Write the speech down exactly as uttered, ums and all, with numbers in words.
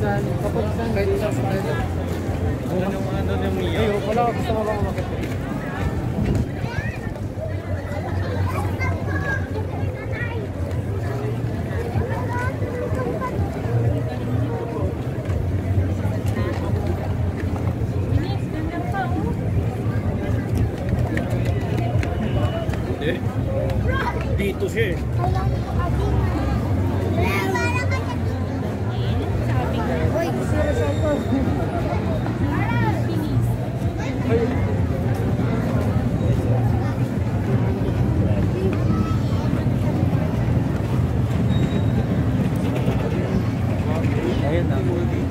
Saan? Kapag saan? Kahit saan sa tayo. Ano yung ano yung Mia? Ayun, wala ako gusto mo bang umakit. Dito siya eh. Uy, seryoso ko. Ayun na.